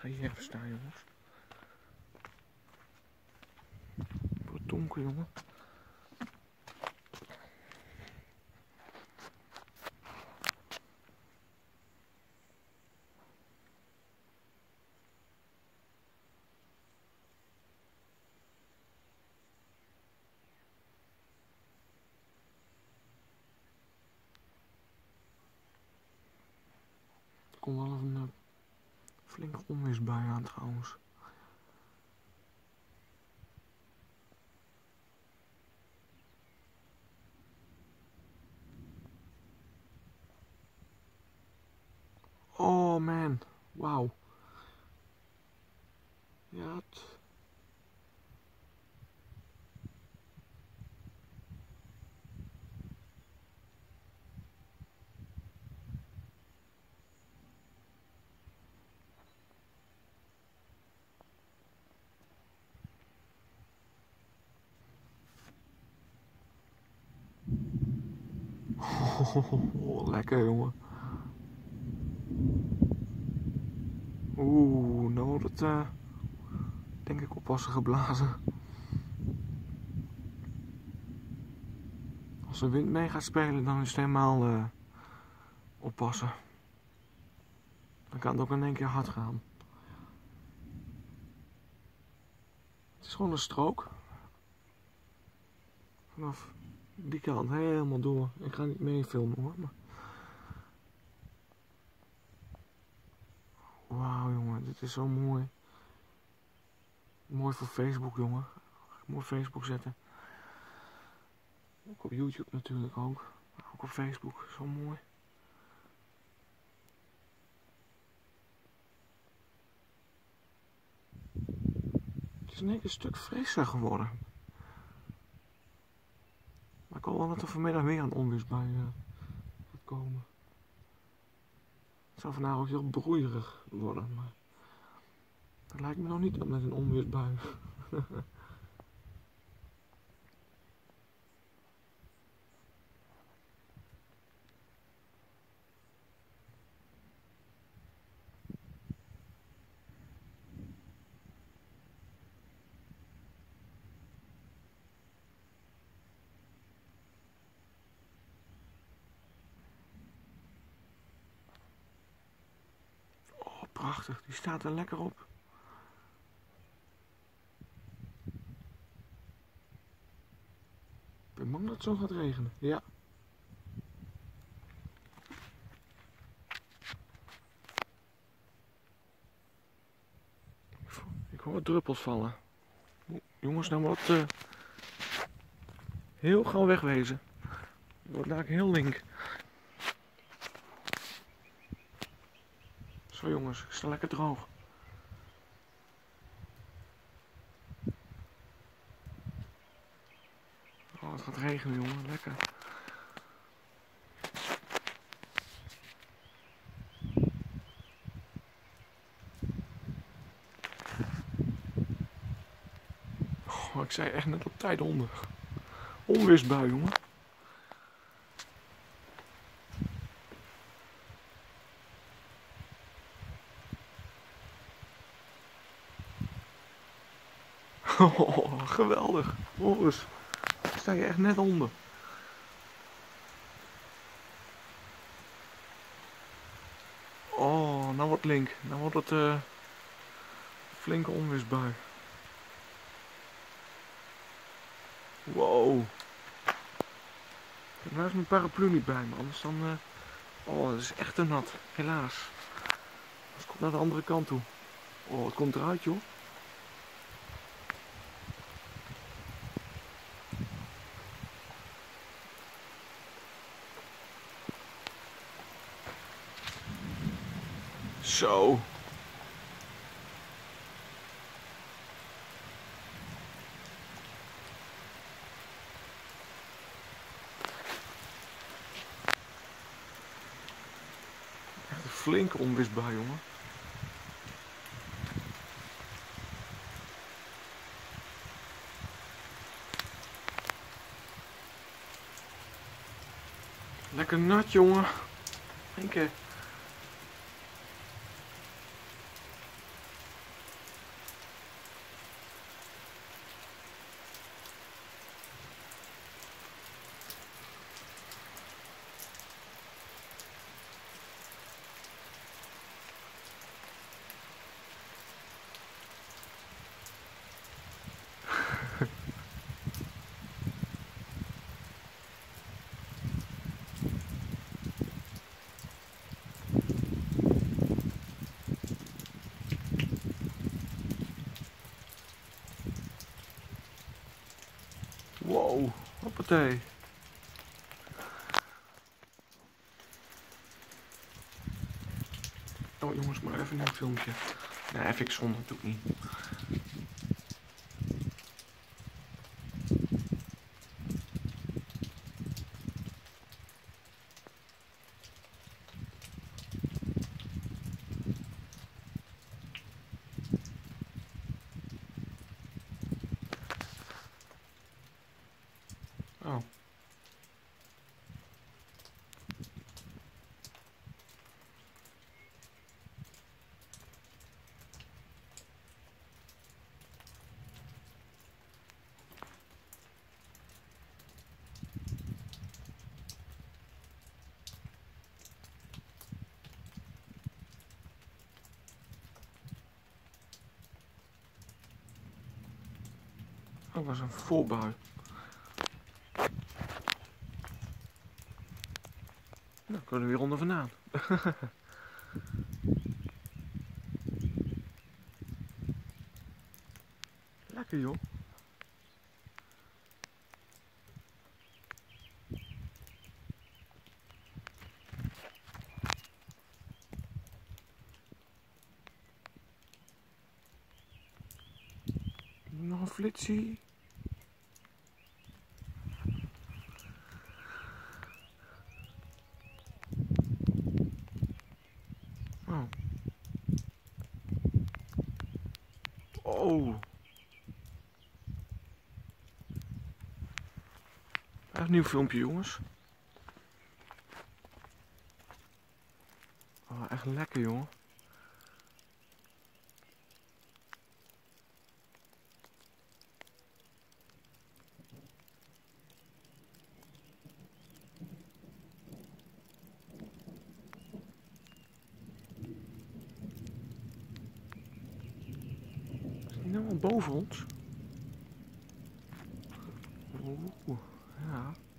hier even staan, jongens. Het wordt donker, jongen. Er komt wel een flinke onweersbui aan trouwens. Oh man, wauw. Ja, het... Oh, lekker, jongen. Oeh, nou wordt het denk ik oppassen geblazen. Als de wind mee gaat spelen, dan is het helemaal oppassen. Dan kan het ook in één keer hard gaan. Het is gewoon een strook. Vanaf die kant helemaal door. Ik ga niet mee filmen hoor. Maar... Wauw jongen, dit is zo mooi. Mooi voor Facebook jongen. Ga ik mooi Facebook zetten. Ook op YouTube natuurlijk ook. Ook op Facebook, zo mooi. Het is in één keer een stuk frisser geworden. Maar ik hoop wel dat er vanmiddag weer een onweersbui gaat komen. Het zou vandaag ook heel broeierig worden, maar dat lijkt me nog niet op met een onweersbui. Oh, prachtig, die staat er lekker op. Ik ben bang dat het zo gaat regenen, ja. Ik hoor druppels vallen. Jongens, nou moet het heel gauw wegwezen. Het wordt daar heel link. Zo jongens, ik sta lekker droog. Oh, het gaat regenen jongen, lekker. Oh, ik zei echt net op tijd onder. Onweersbui jongen. Oh, geweldig. Boris, ik sta je echt net onder. Oh, nou wordt link. Nou wordt het flinke onweersbui. Wow. Ik heb nou eens mijn paraplu niet bij me, anders dan... Oh, het is echt te nat. Helaas. Het komt naar de andere kant toe. Oh, het komt eruit joh. Zo. Echt een flinke onweersbui, jongen. Lekker nat, jongen. Eén keer. Wow, hoppatee. Oh jongens, maar even een filmpje. Nee, FX zonder doe ik niet. Oh. Dat was een volbui. Nou, kunnen we weer onder vandaan. Lekker joh. Nog een flitsie. Oh. Oh. Echt een nieuw filmpje jongens. Oh, echt lekker jongen. Is die nou al boven ons? Oeh, ja.